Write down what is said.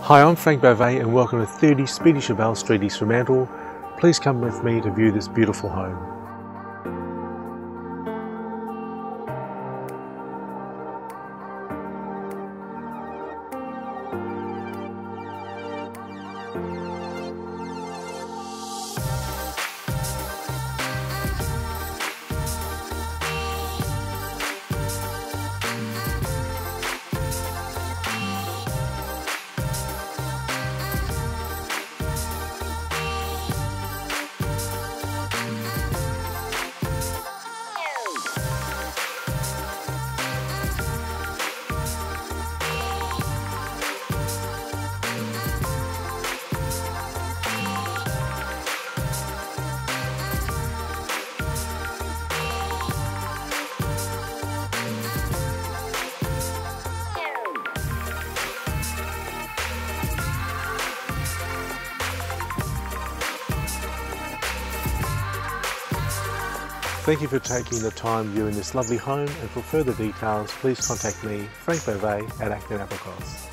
Hi, I'm Frank Bove and welcome to 30 Speedy Cheval Street, East Fremantle. Please come with me to view this beautiful home. Thank you for taking the time viewing this lovely home, and for further details please contact me, Frank Bove at Acton, Applecross.